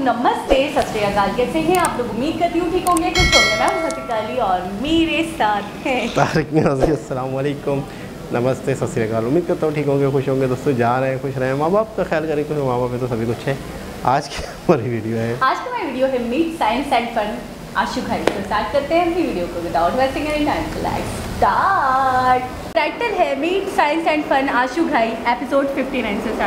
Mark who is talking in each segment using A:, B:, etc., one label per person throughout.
A: नमस्ते, सत श्री अकाल। कैसे हैं आप लोग? उम्मीद करती हूँ ठीक होंगे, खुश होंगे। मैं हूँ अली और मेरे साथ हैं
B: तारिक नियाज़ी। अस्सलाम वालेकुम, नमस्ते, सत श्री अकाल। उम्मीद करता हूँ ठीक होंगे, खुश होंगे। दोस्तों जा रहे हैं, खुश रहे, माँ बाप का ख्याल करें, क्योंकि माँ बाप में तो सभी कुछ है। आज की हमारी वीडियो है,
A: आज की हमारी वीडियो है meet science and fun Ashu भाई। तो स्टार्ट करते हैं अपनी वीडियो को without wasting any time. Let's start. Title है meet science and fun Ashu भाई, एपिसोड 59 से स्टार्ट।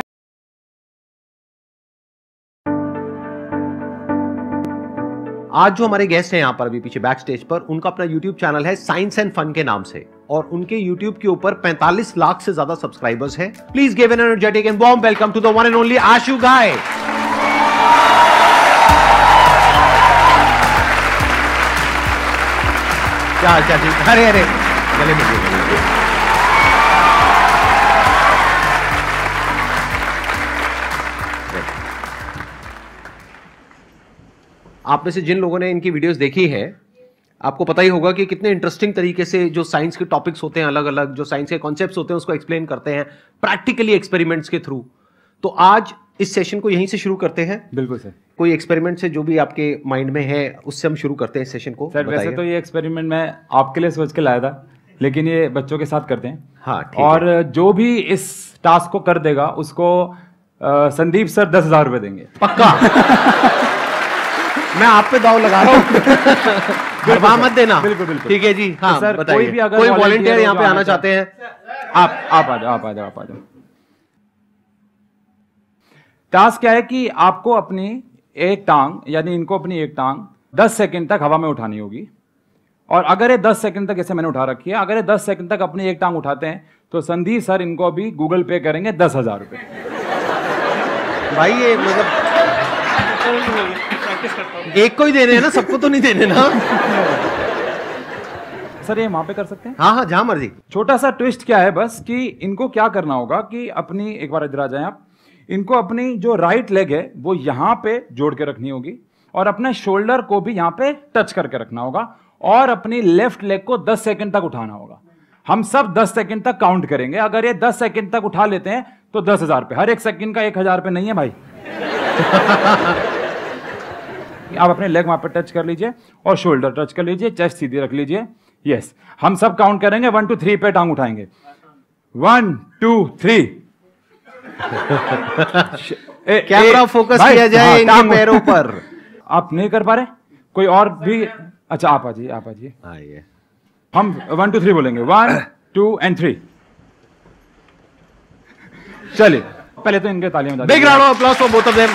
C: आज जो हमारे गेस्ट हैं यहाँ पर अभी पीछे बैक स्टेज पर, उनका अपना YouTube चैनल है साइंस एंड फन के नाम से, और उनके YouTube के ऊपर 45 लाख से ज्यादा सब्सक्राइबर्स हैं। Please give an energetic and warm welcome to the one and only Ashu भाई। क्या ठीक? अरे अरे गले मिल आप में से जिन लोगों ने इनकी वीडियोस देखी है, आपको पता ही होगा कि कितने इंटरेस्टिंग तरीके से जो साइंस के टॉपिक्स होते हैं, अलग अलग जो साइंस के कॉन्सेप्ट्स होते हैं, उसको एक्सप्लेन करते हैं प्रैक्टिकली एक्सपेरिमेंट्स के थ्रू। तो आज इस सेशन को यहीं से शुरू करते हैं।
D: बिल्कुल सर।
C: कोई एक्सपेरिमेंट से जो भी आपके माइंड में है, उससे हम शुरू करते हैं इस सेशन को।
D: सर वैसे तो ये एक्सपेरिमेंट मैं आपके लिए सोच के लाया था, लेकिन ये बच्चों के साथ करते हैं।
C: हाँ,
D: और जो भी इस टास्क को कर देगा उसको संदीप सर 10,000 रुपए देंगे,
C: पक्का। मैं आप पे दाव लगा रहा हूँ, घबरा मत देना।
D: बिल्कुल बिल्कुल
C: ठीक है जी। हाँ,
D: तो सर
C: बताइए।
D: कोई भी अगर
C: कोई वॉलंटियर यहाँ पे आना चाहते हैं,
D: आप आ जाओ। टास्क क्या है कि आपको अपनी एक टांग, यानी इनको अपनी एक टांग 10 सेकंड तक हवा में उठानी होगी। और अगर ये 10 सेकंड तक, जैसे मैंने उठा रखी है, अगर ये 10 सेकंड तक अपनी एक टांग उठाते हैं तो संदीप सर इनको अभी गूगल पे करेंगे 10,000 रुपए।
C: भाई ये मतलब एक को ही देने हैं ना, सबको तो नहीं देने ना।
D: सर ये वहां पे कर सकते हैं?
C: हाँ, जहां मर्जी।
D: छोटा सा ट्विस्ट क्या है बस, कि इनको क्या करना होगा कि अपनी, एक बार इधर आ जाएं आप, इनको अपनी जो राइट लेग है वो यहां पे जोड़ के रखनी होगी, और अपने शोल्डर को भी यहां पे टच करके रखना होगा, और अपनी लेफ्ट लेग को 10 सेकंड तक उठाना होगा। हम सब 10 सेकंड तक काउंट करेंगे। अगर ये 10 सेकंड तक उठा लेते हैं तो 10,000 पे। हर एक सेकंड का 1,000 पे नहीं है भाई। आप अपने लेग वहां पे टच कर लीजिए और शोल्डर टच कर लीजिए, चेस्ट सीधी रख लीजिए। यस, हम सब काउंट करेंगे, 1 2 3 पे टांग उठाएंगे। 1 2 3।
C: कैमरा फोकस किया जाए इनके पैरों पर।
D: आप नहीं कर पा रहे? कोई और भी? अच्छा, आप आ जाइए।
C: आइए,
D: हम 1 2 3 बोलेंगे, 1 2 एंड 3। चलिए, पहले तो इनके तालियां बजा दीजिए।
C: Big round of applause for both of them.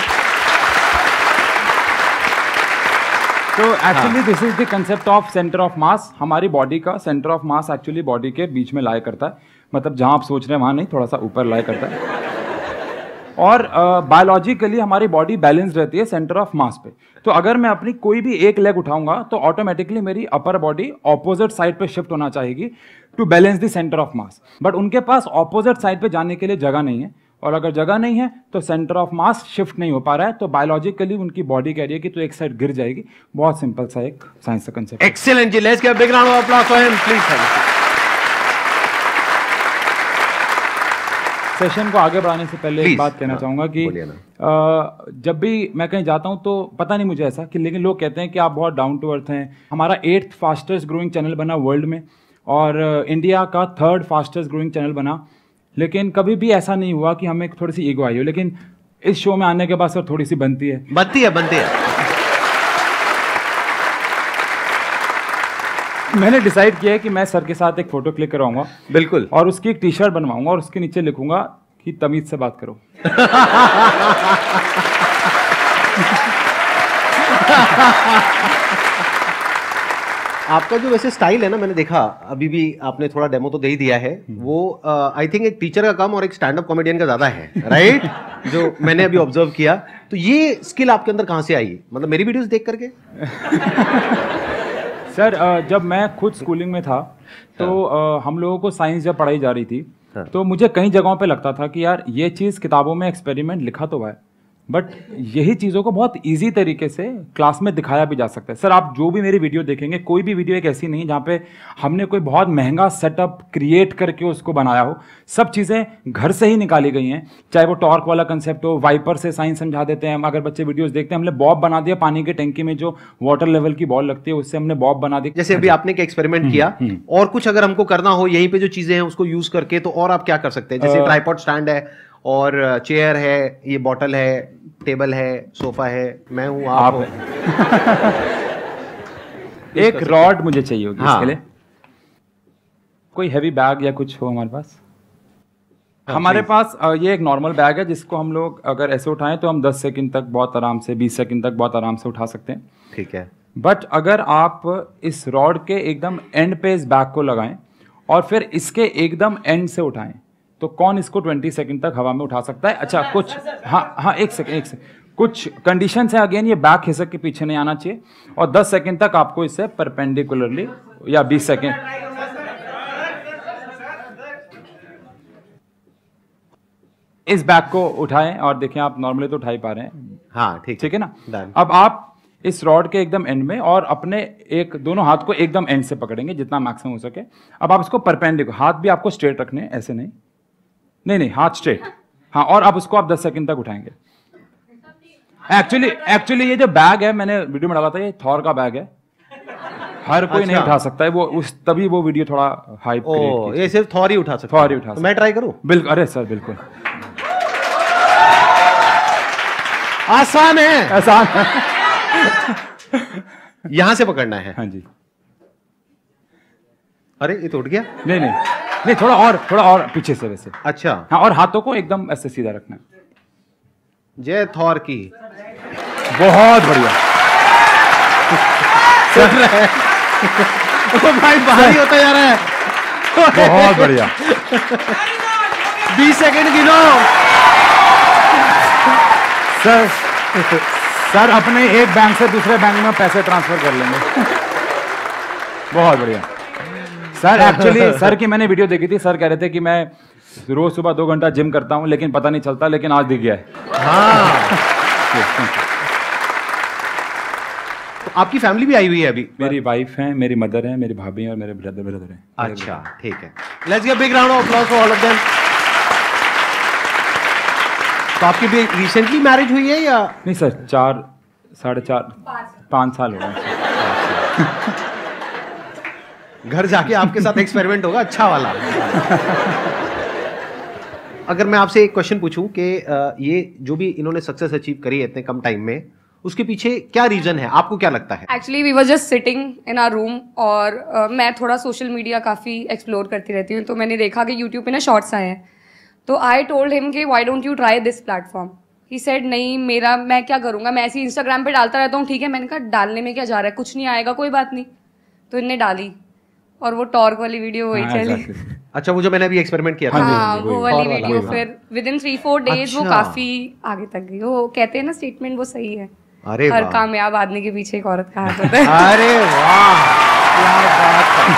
D: तो actually this is the concept of centre of mass. हमारी बॉडी का centre of mass actually body के बीच में लाया करता है, मतलब जहां आप सोच रहे हैं वहां नहीं, थोड़ा सा ऊपर लाया करता है। और बायोलॉजिकली हमारी बॉडी बैलेंस रहती है सेंटर ऑफ मास पे। तो अगर मैं अपनी कोई भी एक लेग उठाऊंगा तो ऑटोमेटिकली मेरी अपर बॉडी ऑपोजिट साइड पे शिफ्ट होना चाहिए to balance the centre of mass. But उनके पास ऑपोजिट साइड पे जाने के लिए जगह नहीं है, और अगर जगह नहीं है तो सेंटर ऑफ मास शिफ्ट नहीं हो पा रहा है। तो बायोलॉजिकली उनकी बॉडी कह रही है कि तो एक साइड गिर जाएगी। बहुत सिंपल सा एक साइंस का कंसेप्ट।
C: एक्सीलेंट जी, let's give a big round of applause for him please. Thank you.
D: Session को आगे बढ़ाने से पहले एक बात कहना चाहूंगा कि जब भी मैं कहीं जाता हूं तो पता नहीं मुझे ऐसा कि, लेकिन लोग कहते हैं कि आप बहुत डाउन टू अर्थ हैं। हमारा 8th फास्टेस्ट ग्रोइंग चैनल बना वर्ल्ड में, और इंडिया का 3rd फास्टेस्ट ग्रोइंग चैनल बना। लेकिन कभी भी ऐसा नहीं हुआ कि हमें थोड़ी सी ईगो आई हो। लेकिन इस शो में आने के बाद सर थोड़ी सी बनती है। मैंने डिसाइड किया है कि मैं सर के साथ एक फोटो क्लिक करवाऊंगा।
C: बिल्कुल।
D: और उसकी एक टी-शर्ट बनवाऊंगा, और उसके नीचे लिखूंगा कि तमीज से बात करो।
C: आपका जो वैसे स्टाइल है ना, मैंने देखा अभी भी, आपने थोड़ा डेमो तो दे ही दिया है, वो आई थिंक एक टीचर का कम और एक स्टैंड अप कॉमेडियन का ज्यादा है, राइट? जो मैंने अभी ऑब्जर्व किया। तो ये स्किल आपके अंदर कहाँ से आई, मतलब मेरी वीडियोस देख करके?
D: सर जब मैं खुद स्कूलिंग में था तो हम लोगों को साइंस जब पढ़ाई जा रही थी, तो मुझे कई जगहों पे लगता था कि यार ये चीज़ किताबों में एक्सपेरिमेंट लिखा तो हुआ है, बट यही चीज़ों को बहुत इजी तरीके से क्लास में दिखाया भी जा सकता है। सर आप जो भी मेरी वीडियो देखेंगे, कोई भी वीडियो एक ऐसी नहीं है जहाँ पे हमने कोई बहुत महंगा सेटअप क्रिएट करके उसको बनाया हो। सब चीज़ें घर से ही निकाली गई हैं, चाहे वो टॉर्क वाला कंसेप्ट हो, वाइपर से साइंस समझा देते हैं। अगर बच्चे वीडियोस देखते हैं, हमने बॉब बना दिया, पानी की टंकी में जो वाटर लेवल की बॉल लगती है उससे हमने बॉब बना दी।
C: जैसे अभी आपने क्या एक्सपेरिमेंट किया, और कुछ अगर हमको करना हो यहीं पे जो चीजें हैं उसको यूज करके, तो और आप क्या कर सकते हैं? जैसे ट्राइपॉड स्टैंड है और चेयर है, ये बॉटल है, टेबल है, सोफा है, मैं हूं, आप हो।
D: एक रॉड मुझे चाहिए होगी
C: हाँ।
D: इसके लिए। कोई हैवी बैग या कुछ हो हमारे पास? हमारे पास ये एक नॉर्मल बैग है जिसको हम लोग अगर ऐसे उठाएं तो हम 10 सेकंड तक बहुत आराम से, 20 सेकंड तक बहुत आराम से उठा सकते हैं।
C: ठीक है।
D: बट अगर आप इस रॉड के एकदम एंड पे इस बैग को लगाएं और फिर इसके एकदम एंड से उठाएं, तो कौन इसको 20 सेकंड तक हवा में उठा सकता है? अच्छा कुछ, हाँ एक सेकंड, कुछ कंडीशंस है। अगेन ये बैग खिसक के पीछे नहीं आना चाहिए और 10 सेकंड तक आपको इसे परपेंडिकुलरली, या 20 सेकंड, इस बैग को उठाएं और देखें आप नॉर्मली तो उठा ही पा रहे हैं।
C: हाँ ठीक
D: है ना।
C: Done.
D: अब आप इस रॉड के एकदम एंड में और अपने एक दोनों हाथ को एकदम एंड से पकड़ेंगे जितना मैक्सिमम हो सके। अब आप इसको परपेंडिकुलर, हाथ भी आपको स्ट्रेट रखने हैं, ऐसे नहीं, नहीं हाथ स्ट्रेट, हाँ। और अब उसको आप 10 सेकंड तक उठाएंगे। एक्चुअली ये जो बैग है, मैंने वीडियो में डाला था, ये थॉर का बैग है, हर कोई नहीं उठा सकता है। वो तभी वो वीडियो थोड़ा हाइप क्रिएट की।
C: ये सिर्फ थॉर ही उठा सकता है।
D: थॉर ही उठा सकता।
C: मैं ट्राई करूं?
D: बिल्कुल, अरे सर बिल्कुल
C: आसान है।
D: आसान है।
C: यहां से पकड़ना है।
D: हाँ जी।
C: अरे ये तो उठ गया।
D: नहीं, थोड़ा और पीछे से वैसे।
C: अच्छा
D: हाँ, और हाथों को एकदम ऐसे सीधा रखना है।
C: जय थॉर की।
D: बहुत बढ़िया।
C: चल रहा है। ओ भाई भारी होता जा रहा है।
D: बहुत बढ़िया।
C: 20 सेकंड गिनो।
D: सर अपने एक बैंक से दूसरे बैंक में पैसे ट्रांसफर कर लेंगे। बहुत बढ़िया सर। एक्चुअली सर की मैंने वीडियो देखी थी, सर कह रहे थे कि मैं रोज सुबह 2 घंटा जिम करता हूं लेकिन पता नहीं चलता, लेकिन आज दिख गया है।
C: हाँ। तो आपकी फैमिली भी आई हुई है अभी?
D: मेरी वाइफ है, मेरी मदर है, मेरी भाभी है और मेरे ब्रदर है।
C: अच्छा ठीक है। Let's give big round of applause for all of them. तो आपकी भी रिसेंटली मैरिज हुई है या
D: नहीं सर? 4, 4.5, 5 साल हो गए।
C: घर जाके आपके साथ एक्सपेरिमेंट होगा अच्छा वाला। अगर मैं आपसे एक क्वेश्चन पूछूं कि ये जो भी इन्होंने सक्सेस अचीव करी है इतने कम टाइम में, उसके पीछे क्या रीजन है? आपको क्या लगता है?
E: Actually we were just sitting in our room और मैं थोड़ा सोशल मीडिया काफ़ी एक्सप्लोर करती रहती हूँ, तो मैंने देखा कि यूट्यूब पे ना शॉर्ट्स आए हैं, तो आई टोल्ड हिम कि why don't you try this platform. He said नहीं, मैं क्या करूँगा, मैं ऐसे ही इंस्टाग्राम पे डालता रहता हूँ। ठीक है, मैंने कहा डालने में क्या जा रहा है, कुछ नहीं आएगा, कोई बात नहीं। तो इनने डाली और वो टॉर्क वाली वीडियो वही चली।
C: अच्छा, वो जो मैंने अभी एक्सपेरिमेंट किया था।
E: हाँ, वो वाली वीडियो फिर विदिन 3-4 डेज वो काफी आगे तक गई। वो कहते हैं ना स्टेटमेंट, वो सही है।
C: अरे
E: हर कामयाब आदमी के पीछे एक औरत का हाथ होता है।
C: अरे वाह, क्या बात है।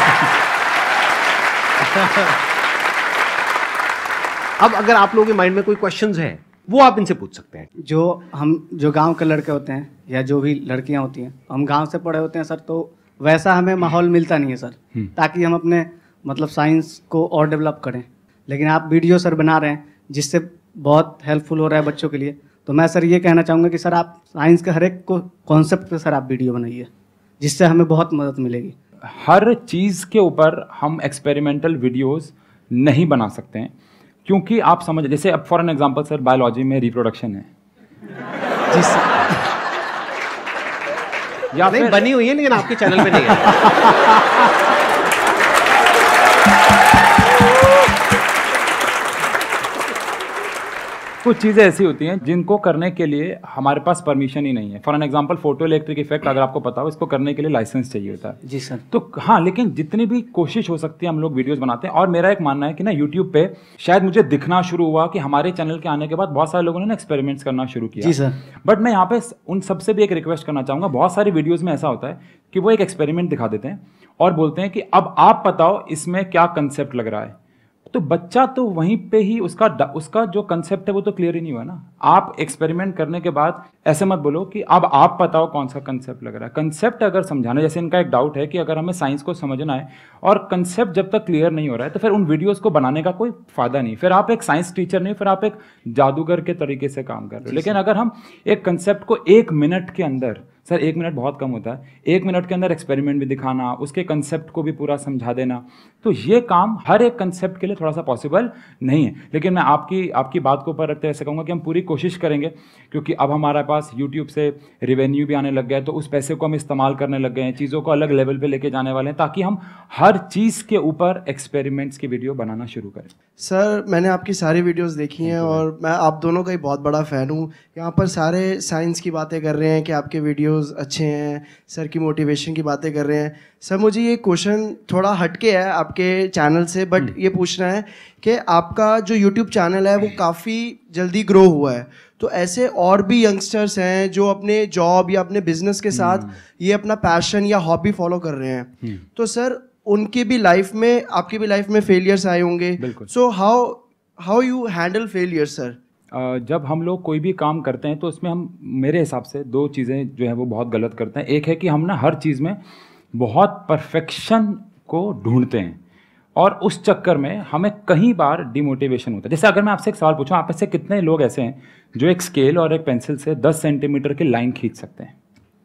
C: अब अगर आप लोगों के माइंड में कोई क्वेश्चंस हैं, वो आप इनसे पूछ सकते हैं।
F: जो गांव के लड़के होते हैं या जो भी लड़कियां होती हैं, हम गांव से पढ़े होते हैं सर, तो वैसा हमें माहौल मिलता नहीं है सर, ताकि हम अपने मतलब साइंस को और डेवलप करें। लेकिन आप वीडियो सर बना रहे हैं जिससे बहुत हेल्पफुल हो रहा है बच्चों के लिए। तो मैं सर ये कहना चाहूँगा कि सर आप साइंस के हर एक को कॉन्सेप्ट पे सर आप वीडियो बनाइए, जिससे हमें बहुत मदद मिलेगी।
D: हर चीज़ के ऊपर हम एक्सपेरिमेंटल वीडियोस नहीं बना सकते हैं, क्योंकि आप समझ, जैसे अब for an example sir, biology में रिप्रोडक्शन है
F: जी सर,
C: या नहीं बनी हुई है लेकिन आपके चैनल पे नहीं है।
D: कुछ चीज़ें ऐसी होती हैं जिनको करने के लिए हमारे पास परमिशन ही नहीं है। For an example photo electric effect, अगर आपको पता हो, इसको करने के लिए लाइसेंस चाहिए होता है।
F: जी सर।
D: तो हाँ, लेकिन जितनी भी कोशिश हो सकती है हम लोग वीडियोस बनाते हैं। और मेरा एक मानना है कि ना, यूट्यूब पे शायद मुझे दिखना शुरू हुआ कि हमारे चैनल के आने के बाद बहुत सारे लोगों ने एक्सपेरिमेंट्स करना शुरू किया।
F: जी सर।
D: बट मैं यहाँ पे उन सबसे भी एक रिक्वेस्ट करना चाहूँगा। बहुत सारी वीडियोज़ में ऐसा होता है कि वो एक एक्सपेरिमेंट दिखा देते हैं और बोलते हैं कि अब आप बताओ इसमें क्या कंसेप्ट लग रहा है। तो बच्चा तो वहीं पे ही उसका जो कंसेप्ट है वो तो क्लियर ही नहीं हुआ ना। आप एक्सपेरिमेंट करने के बाद ऐसे मत बोलो कि अब आप बताओ कौन सा कंसेप्ट लग रहा है। कंसेप्ट अगर समझाना, जैसे इनका एक डाउट है कि अगर हमें साइंस को समझना है और कंसेप्ट जब तक क्लियर नहीं हो रहा है तो फिर उन वीडियोस को बनाने का कोई फायदा नहीं। फिर आप एक साइंस टीचर नहीं, फिर आप एक जादूगर के तरीके से काम कर रहे हो। लेकिन अगर हम एक कंसेप्ट को 1 मिनट के अंदर, सर 1 मिनट बहुत कम होता है, 1 मिनट के अंदर एक्सपेरिमेंट भी दिखाना, उसके कंसेप्ट को भी पूरा समझा देना, तो ये काम हर एक कंसेप्ट के लिए थोड़ा सा पॉसिबल नहीं है। लेकिन मैं आपकी बात को ऊपर रखते हुए ऐसे कहूँगा कि हम पूरी कोशिश करेंगे, क्योंकि अब हमारे पास यूट्यूब से रेवेन्यू भी आने लग गया है, तो उस पैसे को हम इस्तेमाल करने लग गए हैं, चीज़ों को अलग लेवल पे लेके जाने वाले हैं, ताकि हम हर चीज़ के ऊपर एक्सपेरिमेंट्स की वीडियो बनाना शुरू करें।
G: सर मैंने आपकी सारी वीडियोस देखी हैं और मैं आप दोनों का ही बहुत बड़ा फ़ैन हूँ। यहाँ पर सारे साइंस की बातें कर रहे हैं कि आपके वीडियोस अच्छे हैं, सर की मोटिवेशन की बातें कर रहे हैं। सर मुझे ये क्वेश्चन थोड़ा हटके है आपके चैनल से, बट ये पूछना है कि आपका जो यूट्यूब चैनल है वो काफ़ी जल्दी ग्रो हुआ है, तो ऐसे और भी यंगस्टर्स हैं जो अपने जॉब या अपने बिजनेस के साथ ये अपना पैशन या हॉबी फॉलो कर रहे हैं, तो सर उनकी भी लाइफ में, आपकी भी लाइफ में फेलियर्स आए होंगे, so how you handle failure sir?
D: जब हम लोग कोई भी काम करते हैं तो उसमें हम, मेरे हिसाब से 2 चीज़ें जो है वो बहुत गलत करते हैं। एक है कि हम ना हर चीज़ में बहुत परफेक्शन को ढूंढते हैं और उस चक्कर में हमें कई बार डिमोटिवेशन होता है। जैसे अगर मैं आपसे एक सवाल पूछूं, आप में से कितने लोग ऐसे हैं जो एक स्केल और एक पेंसिल से 10 सेंटीमीटर की लाइन खींच सकते हैं?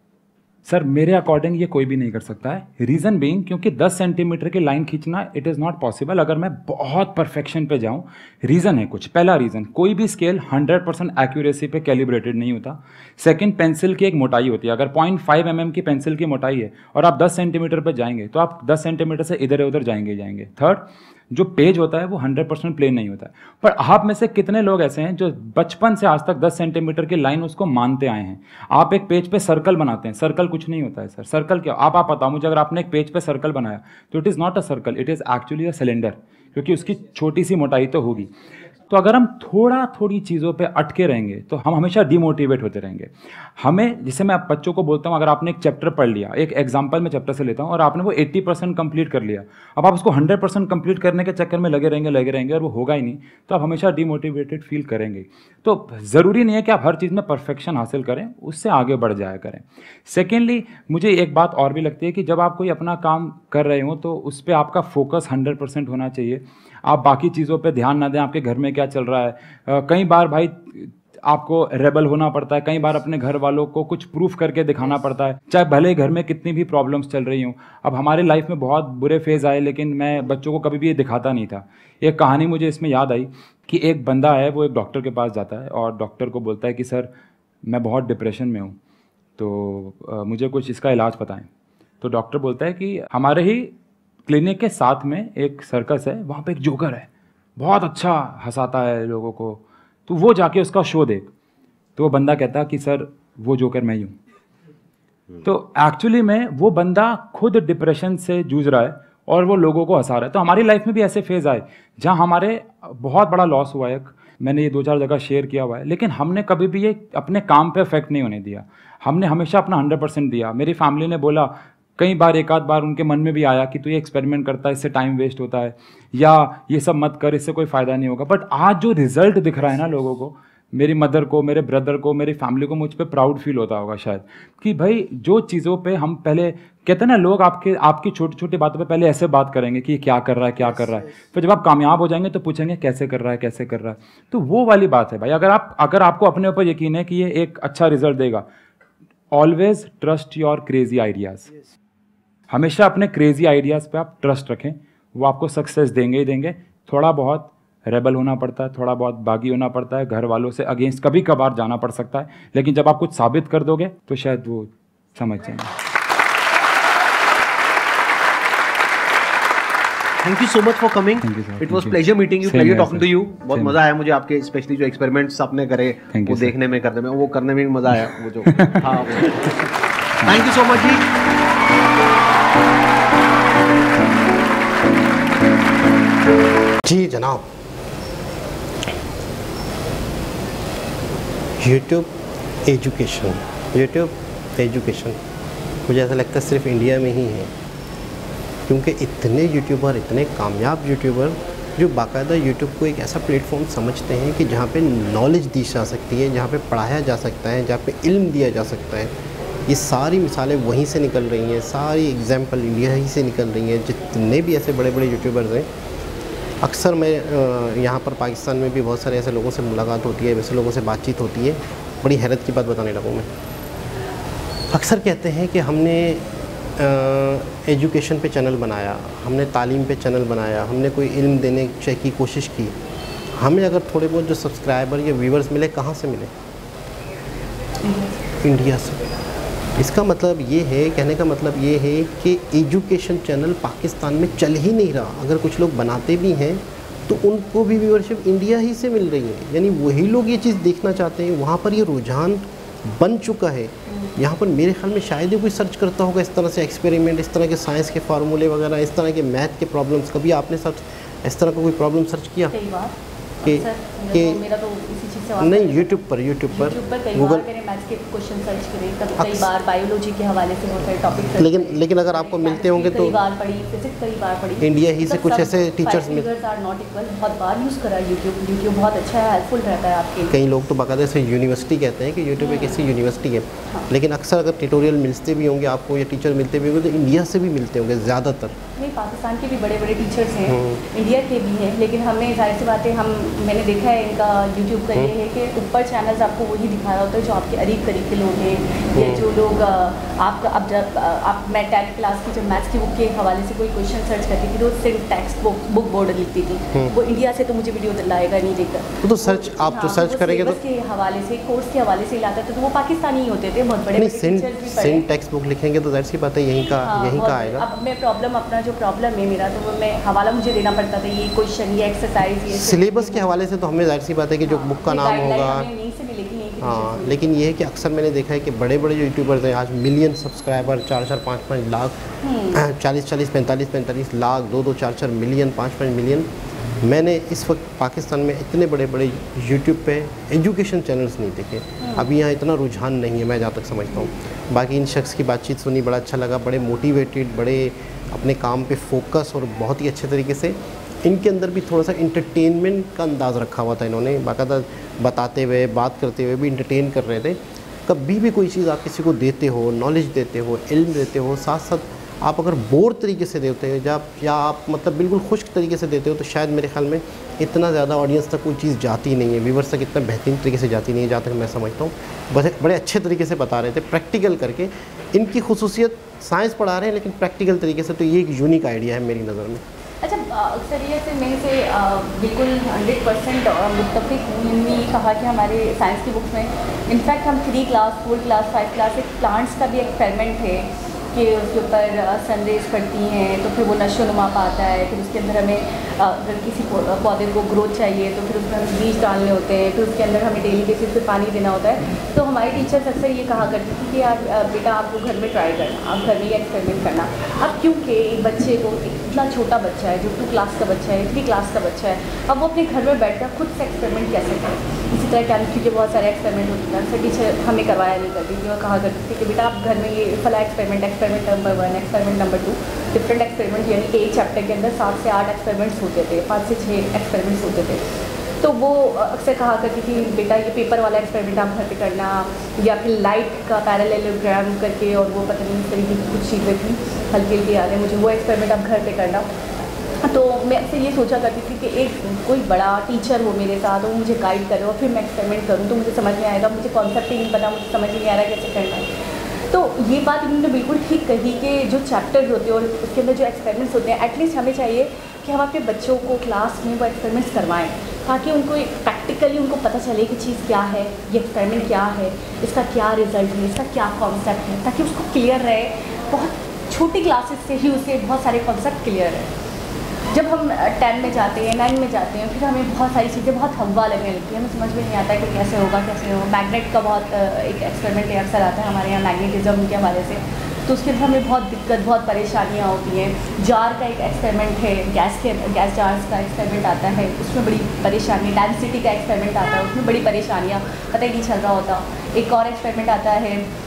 D: सर मेरे अकॉर्डिंग ये कोई भी नहीं कर सकता है। रीज़न बीइंग, क्योंकि 10 सेंटीमीटर की लाइन खींचना इट इज़ नॉट पॉसिबल अगर मैं बहुत परफेक्शन पे जाऊं। रीज़न है कुछ। पहला रीज़न, कोई भी स्केल 100% एक्यूरेसी पे कैलिब्रेटेड नहीं होता। सेकंड, पेंसिल की एक मोटाई होती है। अगर 0.5 mm की पेंसिल की मोटाई है और आप 10 सेंटीमीटर पे जाएंगे तो आप 10 सेंटीमीटर से इधर उधर जाएंगे। थर्ड, जो पेज होता है वो 100% प्लेन नहीं होता है। पर आप में से कितने लोग ऐसे हैं जो बचपन से आज तक 10 सेंटीमीटर की लाइन उसको मानते आए हैं? आप एक पेज पे सर्कल बनाते हैं, सर्कल कुछ नहीं होता है सर। सर्कल क्या? आप बताओ मुझे, अगर आपने एक पेज पे सर्कल बनाया तो it is not a circle, it is actually a cylinder, क्योंकि उसकी छोटी सी मोटाई तो होगी। तो अगर हम थोड़ी चीज़ों पे अटके रहेंगे तो हम हमेशा डिमोटिवेट होते रहेंगे। हमें, जैसे मैं बच्चों को बोलता हूँ, अगर आपने एक चैप्टर पढ़ लिया, एक एग्जाम्पल में चैप्टर से लेता हूँ, और आपने वो 80% कंप्लीट कर लिया, अब आप उसको 100% कंप्लीट करने के चक्कर में लगे रहेंगे और वो होगा ही नहीं, तो आप हमेशा डिमोटिवेटेड फील करेंगे। तो ज़रूरी नहीं है कि आप हर चीज़ में परफेक्शन हासिल करें, उससे आगे बढ़ जाया करें। सेकेंडली, मुझे एक बात और भी लगती है कि जब आप कोई अपना काम कर रहे हो तो उस पर आपका फोकस 100% होना चाहिए। आप बाकी चीज़ों पे ध्यान ना दें, आपके घर में क्या चल रहा है। कई बार भाई आपको रेबल होना पड़ता है, कई बार अपने घर वालों को कुछ प्रूफ करके दिखाना पड़ता है, चाहे भले घर में कितनी भी प्रॉब्लम्स चल रही हों। अब हमारे लाइफ में बहुत बुरे फेज़ आए, लेकिन मैं बच्चों को कभी भी ये दिखाता नहीं था। एक कहानी मुझे इसमें याद आई कि एक बंदा है, वो एक डॉक्टर के पास जाता है और डॉक्टर को बोलता है कि सर मैं बहुत डिप्रेशन में हूँ, तो मुझे कुछ इसका इलाज बताएं। तो डॉक्टर बोलता है कि हमारे ही क्लिनिक के साथ में एक सर्कस है, वहाँ पे एक जोकर है, बहुत अच्छा हंसाता है लोगों को, तो वो जाके उसका शो देख। तो वो बंदा कहता है कि सर वो जोकर मैं ही हूँ। तो एक्चुअली में वो बंदा खुद डिप्रेशन से जूझ रहा है और वो लोगों को हंसा रहा है। तो हमारी लाइफ में भी ऐसे फेज़ आए जहाँ हमारे बहुत बड़ा लॉस हुआ है। मैंने ये 2-4 जगह शेयर किया हुआ है, लेकिन हमने कभी भी ये अपने काम पे इफेक्ट नहीं होने दिया। हमने हमेशा अपना 100% दिया। मेरी फैमिली ने बोला, कई बार, एक आध बार उनके मन में भी आया कि तू ये एक्सपेरिमेंट करता है, इससे टाइम वेस्ट होता है, या ये सब मत कर, इससे कोई फ़ायदा नहीं होगा। बट आज जो रिजल्ट दिख रहा है ना लोगों को, मेरी मदर को, मेरे ब्रदर को, मेरी फैमिली को, मुझ पे प्राउड फील होता होगा शायद, कि भाई जो चीज़ों पे हम पहले कहते हैं ना, लोग आपकी छोटी छोटी बातों पे पहले ऐसे बात करेंगे कि क्या कर रहा है, क्या कर रहा है, फिर जब आप कामयाब हो जाएंगे तो पूछेंगे कैसे कर रहा है, कैसे कर रहा है। तो वो वाली बात है भाई। अगर आपको अपने ऊपर यकीन है कि ये एक अच्छा रिजल्ट देगा, always trust your crazy ideas. हमेशा अपने क्रेजी आइडियाज़ पे आप ट्रस्ट रखें, वो आपको सक्सेस देंगे ही देंगे। थोड़ा बहुत रेबल होना पड़ता है, थोड़ा बहुत बागी होना पड़ता है, घर वालों से अगेंस्ट कभी कभार जाना पड़ सकता है, लेकिन जब आप कुछ साबित कर दोगे तो शायद वो समझ जाएंगे।
C: Thank you so much for coming. It was pleasure meeting you, pleasure talking to you. बहुत मजा आया मुझे आपके, स्पेशली जो एक्सपेरिमेंट्स आपने करे वो देखने में, करने में, वो करने में भी मजा आया। वो जो हाँ, थैंक यू सो मच जी।
B: जी जनाब, यूट्यूब एजुकेशन मुझे ऐसा लगता है सिर्फ इंडिया में ही है, क्योंकि इतने यूट्यूबर, इतने कामयाब यूट्यूबर जो बाकायदा यूट्यूब को एक ऐसा प्लेटफॉर्म समझते हैं कि जहाँ पे नॉलेज दी जा सकती है, जहाँ पे पढ़ाया जा सकता है, जहाँ पे इल्म दिया जा सकता है। ये सारी मिसालें वहीं से निकल रही हैं, सारी एग्जाम्पल इंडिया ही से निकल रही हैं। जितने भी ऐसे बड़े बड़े यूट्यूबर्स हैं, अक्सर मैं यहाँ पर पाकिस्तान में भी बहुत सारे ऐसे लोगों से मुलाकात होती है, वैसे लोगों से बातचीत होती है। बड़ी हैरत की बात बताने लगूँ मैं, अक्सर कहते हैं कि हमने एजुकेशन पे चैनल बनाया, हमने तालीम पे चैनल बनाया, हमने कोई इल्म देने की कोशिश की, हमें अगर थोड़े बहुत जो सब्सक्राइबर या व्यूवर्स मिले, कहाँ से मिले? इंडिया से। इसका मतलब ये है, कहने का मतलब ये है कि एजुकेशन चैनल पाकिस्तान में चल ही नहीं रहा। अगर कुछ लोग बनाते भी हैं तो उनको भी व्यूअरशिप इंडिया ही से मिल रही है, यानी वही लोग ये चीज़ देखना चाहते हैं। वहाँ पर ये रुझान बन चुका है। यहाँ पर मेरे ख्याल में शायद ही कोई सर्च करता होगा इस तरह से एक्सपेरिमेंट, इस तरह के साइंस के फार्मूले वगैरह, इस तरह के मैथ के प्रॉब्लम्स। कभी आपने सर्च इस तरह का कोई प्रॉब्लम सर्च किया कि
A: मेरा तो इसी चीज़ से
B: नहीं? यूट्यूब पर
A: गूगल मैंने मैथ्स के क्वेश्चन सर्च करे, कई बार बायोलॉजी के हवाले से बहुत सारे टॉपिक,
B: लेकिन अगर आपको मिलते होंगे तो
A: कई बार पढ़ी, फिजिक्स कई बार पढ़ी,
B: इंडिया ही से कुछ ऐसे टीचर्स मिल,
A: आर नॉट इक्वल। बहुत बार यूज़ करा यूट्यूब बहुत अच्छा है, हेल्पफुल रहता है आपके लिए।
B: कई लोग तो बाकायदा से यूनिवर्सिटी कहते हैं कि यूट्यूब एक ऐसी यूनिवर्सिटी है। लेकिन अक्सर अगर ट्यूटोरियल मिलते भी होंगे आपको या टीचर मिलते भी होंगे तो इंडिया से भी मिलते होंगे ज़्यादातर।
A: नहीं, पाकिस्तान के भी बड़े बड़े टीचर्स हैं, इंडिया के भी हैं, लेकिन हमें जाहिर सी बात है, मैंने देखा है इनका यूट्यूब का ये है कि ऊपर चैनल्स आपको वही दिखा रहा होता है जो आपके अरीब करीब के लोग हैं, या जो लोग आपका अब जब आप मैं 10th क्लास की जब मैथ्स की बुक के हवाले से कोई क्वेश्चन सर्च करती थी तो सिंटैक्स बुक बोर्ड लिखती थी, वो इंडिया से तो मुझे वीडियो लाएगा नहीं देखकर।
B: तो सर्च आप जो सर्च करेंगे तो
A: के हवाले से, कोर्स के हवाले से लाता था, तो वो पाकिस्तानी ही होते थे, बहुत बड़े
B: सिंटैक्स बुक लिखेंगे तो जाहिर सी बात है यहीं का आएगा।
A: अब मैं प्रॉब्लम अपना जो प्रॉब्लम है मेरा, तो वो मैं हवाला मुझे देना पड़ता था, ये क्वेश्चन, ये एक्सरसाइज, ये
B: सिलेबस के हवाले से तो हमें जाहिर सी बात है कि जो बुक का नाम होगा। हाँ, लेकिन ये है कि अक्सर मैंने देखा है कि बड़े बड़े यूट्यूबर्स हैं आज million subscriber, 4-4, 5-5 lakh, 40-40, 45-45 lakh, 2-2, 4-4 million, 5-5 million. मैंने इस वक्त पाकिस्तान में इतने बड़े बड़े यूट्यूब पे एजुकेशन चैनल्स नहीं देखे। अभी यहाँ इतना रुझान नहीं है मैं जहाँ तक समझता हूँ। बाकी इन शख्स की बातचीत सुनी, बड़ा अच्छा लगा, बड़े मोटिवेटेड, बड़े अपने काम पे फोकस और बहुत ही अच्छे तरीके से इनके अंदर भी थोड़ा सा इंटरटेनमेंट का अंदाज़ रखा हुआ था। इन्होंने बाकायदा बताते हुए, बात करते हुए भी इंटरटेन कर रहे थे। कभी भी कोई चीज़ आप किसी को देते हो, नॉलेज देते हो, इल्म देते हो, साथ साथ आप अगर बोर तरीके से देते हो या आप मतलब बिल्कुल खुश्क तरीके से देते हो, तो शायद मेरे ख्याल में इतना ज़्यादा ऑडियंस तक कोई चीज़ जाती नहीं है, व्यूवर्स तक इतना बेहतरीन तरीके से जाती नहीं है, जहाँ तक मैं समझता हूँ। बस बड़े अच्छे तरीके से बता रहे थे, प्रैक्टिकल करके। इनकी खुसूसियत साइंस पढ़ा रहे हैं लेकिन प्रैक्टिकल तरीके से, तो ये एक यूनिक आइडिया है मेरी नज़र में।
A: अच्छा, अक्सर ये से मैं से बिल्कुल 100% मुत्तफ़िक़ हूँ। इन्होंने ये कहा कि हमारे साइंस की बुक्स में इनफैक्ट हम 3 क्लास, 4 क्लास, 5 क्लास एक प्लांट्स का भी एक्सपेरिमेंट है कि उसके ऊपर सनरेज पड़ती हैं तो फिर वो नशोनुमा पाता है, फिर उसके अंदर हमें अगर किसी पौधे को ग्रोथ चाहिए तो फिर उसमें हमें बीज डालने होते हैं, फिर उसके अंदर हमें डेली बेसिस पे पानी देना होता है। तो हमारे टीचर्स अक्सर ये कहा करती थी कि यार बेटा आपको घर में ट्राई करना, आप घर में ये एक्सपेरिमेंट करना। अब क्योंकि एक बच्चे को, इतना छोटा बच्चा है जो 2 क्लास का बच्चा है, 3 क्लास का बच्चा है, अब वो अपने घर में बैठकर खुद से एक्सपेरिमेंट कैसे करे। इसी तरह केमिस्ट्री के बहुत सारे एक्सपेरिमेंट होते हैं, टीचर हमें करवाया नहीं करती थी, वो कहा करती थी कि बेटा आप घर में ये फला experiment number 1, experiment number 2, different experiment, यानी कि एक चैप्टर के अंदर 7 से 8 एक्सपेरिमेंट्स होते थे, 5 से 6 एक्सपेरिमेंट्स होते थे। तो वो अक्सर कहा करती थी बेटा ये पेपर वाला एक्सपेरिमेंट आप घर पे करना, या फिर लाइट का पैरेललोग्राम करके, और वो पता नहीं इस तरीके की कुछ चीज़ें थी, हल्की हल्की याद है मुझे, वो एक्सपेरिमेंट आप घर पे करना। तो मैं फिर ये सोचा करती थी कि एक कोई बड़ा टीचर हो मेरे साथ, वो मुझे गाइड करे और फिर मैं एक्सपेरिमेंट करूँ तो मुझे समझ में आएगा, मुझे कॉन्सेप्ट ही नहीं पता, मुझे समझ नहीं आ रहा कैसे करना है। तो ये बात इन्होंने बिल्कुल ठीक कही कि जो चैप्टर्स होते हैं और उसके अंदर जो एक्सपेरिमेंट्स होते हैं, एटलीस्ट हमें चाहिए कि हम अपने बच्चों को क्लास में वो एक्सपेरिमेंट्स करवाएं, ताकि उनको प्रैक्टिकली उनको पता चले कि चीज़ क्या है, ये एक्सपेरिमेंट क्या है, इसका क्या रिजल्ट है, इसका क्या कॉन्सेप्ट है, ताकि उसको क्लियर रहे। बहुत छोटी क्लासेस से ही उसे बहुत सारे कॉन्सेप्ट क्लियर है। जब हम 10 में जाते हैं, 9 में जाते हैं, फिर हमें बहुत सारी चीज़ें बहुत हवा लगने लगती है, हमें समझ में नहीं आता है कि कैसे होगा कैसे होगा। मैग्नेट का बहुत एक एक्सपेरिमेंट अक्सर आता है हमारे यहाँ मैग्नेटिज्म के हवाले से, तो उसके अंदर हमें बहुत दिक्कत, बहुत परेशानियाँ होती हैं। जार का एक एक्सपेरिमेंट है, गैस जार्स का एक्सपेरिमेंट आता है, उसमें बड़ी परेशानी। डेंसिटी का एक्सपेरिमेंट आता है, उसमें बड़ी परेशानियाँ, पता ही नहीं चल रहा होता। एक और एक्सपेरिमेंट आता है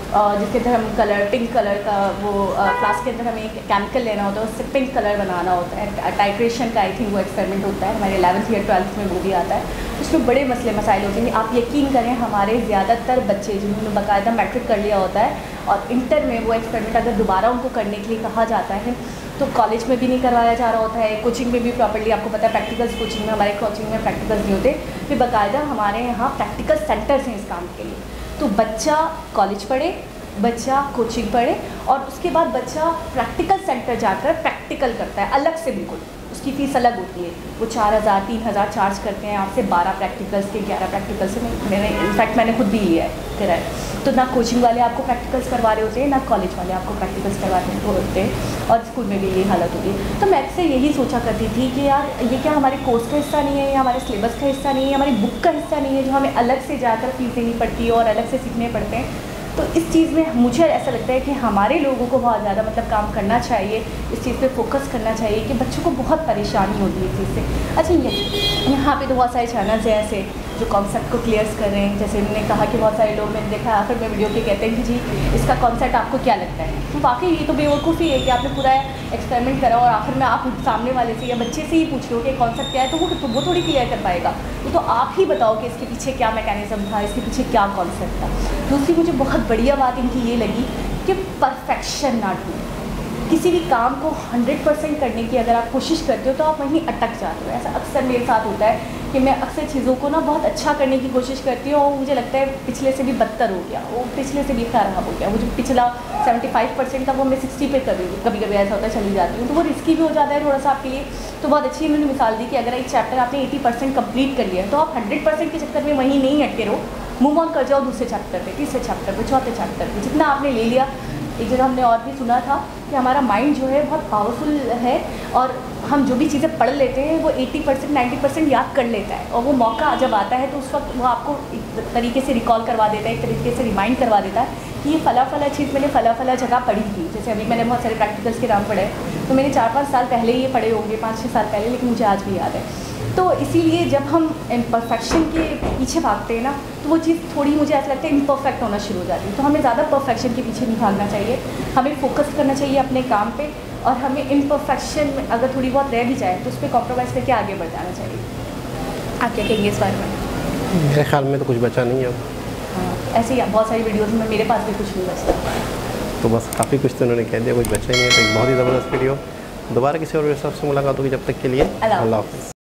A: जिसके अंदर हम कलर पिंक कलर का वो फ्लास्क के अंदर हमें एक केमिकल लेना होता है, उससे पिंक कलर बनाना होता है। टाइट्रेशन का आई थिंक वो एक्सपेरिमेंट होता है, हमारे 11th या 12th में वो भी आता है। उसमें बड़े मसले मसाइल होते हैं। आप यकीन करें हमारे ज़्यादातर बच्चे जिन्होंने बाकायदा मैट्रिक कर लिया होता है और इंटर में वो एक्सपेरिमेंट अगर दोबारा उनको करने के लिए कहा जाता है तो कॉलेज में भी नहीं करवाया जा रहा होता है, कोचिंग में भी प्रॉपर्ली आपको पता है प्रैक्टिकल्स कोचिंग में, हमारे कोचिंग में प्रैक्टिकल्स नहीं होते। फिर बाकायदा हमारे यहाँ प्रैक्टिकल सेंटर्स हैं इस काम के लिए। तो बच्चा कॉलेज पढ़े, बच्चा कोचिंग पढ़े और उसके बाद बच्चा प्रैक्टिकल सेंटर जाकर प्रैक्टिकल करता है अलग से, बिल्कुल उसकी फ़ीस अलग होती है। वो 4,000 3,000 चार्ज करते हैं आपसे 12 प्रैक्टिकल्स के, 11 प्रैक्टिकल्स से। मैंने खुद भी लिया है किराया। तो ना कोचिंग वाले आपको प्रैक्टिकल्स करवा रहे होते हैं, ना कॉलेज वाले आपको प्रैक्टिकल्स करवा रहे होते हैं, और स्कूल में भी यही हालत होती है। तो मैं अक्सर यही सोचा करती थी कि यार ये क्या हमारे कोर्स का हिस्सा नहीं है, या हमारे सिलेबस का हिस्सा नहीं है, हमारी बुक का हिस्सा नहीं है, जो हमें अलग से जाकर फीस देनी पड़ती है और अलग से सीखने पड़ते हैं। तो इस चीज़ में मुझे ऐसा लगता है कि हमारे लोगों को बहुत ज़्यादा मतलब काम करना चाहिए, इस चीज़ पे फोकस करना चाहिए कि बच्चों को बहुत परेशानी होती है इस चीज़ से। अच्छा यहाँ पे तो बहुत सारे चैनल्स हैं ऐसे जो कॉन्सेप्ट को क्लियर्स कर रहे हैं। जैसे उन्होंने कहा कि बहुत सारे लोग मैंने देखा आखिर में वीडियो के कहते हैं कि जी इसका कॉन्सेप्ट आपको क्या लगता है। तो वाकई ये तो बेवकूफ़ी है कि आपने पूरा एक्सपेरिमेंट करा और आखिर में आप सामने वाले से या बच्चे से ही पूछ रहे हो कि कॉन्सेप्ट क्या है, तो वो थोड़ी क्लियर कर पाएगा। तो आप ही बताओ कि इसके पीछे क्या मैकेनिज्म था, इसके पीछे क्या कॉन्सेप्ट था। दूसरी मुझे बहुत बढ़िया बात इनकी ये लगी कि परफेक्शन ना ढूंढें। किसी भी काम को 100% करने की अगर आप कोशिश करते हो तो आप वहीं अटक जाते हो। ऐसा अक्सर मेरे साथ होता है कि मैं अक्सर चीज़ों को ना बहुत अच्छा करने की कोशिश करती हूँ और मुझे लगता है पिछले से भी बदतर हो गया, वो पिछले से भी ख़राब हो गया। वो जो पिछला 75% था वो मैं 60 पे कभी कभी ऐसा होता है चली जाती हूँ, तो वो रिस्की भी हो जाता है थोड़ा सा आपके लिए। तो बहुत अच्छी इन्होंने मिसाल दी कि अगर एक चैप्टर आपने 80% कंप्लीट कर लिया है तो आप 100% के चक्कर में वहीं नहीं अटके रहो, मूव ऑन कर जाओ दूसरे चैप्टर पे, तीसरे चैप्टर पे, चौथे चैप्टर पे। जितना आपने ले लिया, एक जगह हमने और भी सुना था कि हमारा माइंड जो है बहुत पावरफुल है और हम जो भी चीज़ें पढ़ लेते हैं वो 80% 90% याद कर लेता है, और वो मौका जब आता है तो उस वक्त वो आपको एक तरीके से रिकॉल करवा देता है, एक तरीके से रिमाइंड करवा देता है कि ये फला चीज़ मैंने फला जगह पढ़ी थी। जैसे अभी मैंने बहुत सारे प्रैक्टिकल्स के नाम पढ़े, तो मैंने 4-5 साल पहले ये पढ़े होंगे, 5-6 साल पहले, लेकिन मुझे आज भी याद है। तो इसीलिए जब हम इम्परफेक्शन के पीछे भागते हैं ना तो वो चीज़ थोड़ी मुझे ऐसा लगता है इम्परफेक्ट होना शुरू हो जाती है। तो हमें ज़्यादा परफेक्शन के पीछे नहीं भागना चाहिए, हमें फोकस करना चाहिए अपने काम पे, और हमें इम्परफेक्शन में अगर थोड़ी बहुत रह भी जाए तो उस पर कॉम्प्रोमाइज़ करके आगे बढ़ जाना चाहिए। आप क्या कहेंगे इस बारे में?
B: मेरे ख्याल में तो कुछ बचा नहीं है।
A: हाँ, ऐसे ही बहुत सारी वीडियोज़ में मेरे पास भी कुछ नहीं बचता।
B: तो बस काफ़ी कुछ तो उन्होंने कह दिया, कुछ बचा ही नहीं है। तो एक बहुत ही ज़बरदस्त वीडियो। दोबारा किसी और सबसे मुलाकात होगी, जब तक के लिए अल्लाह हाफ़िज़।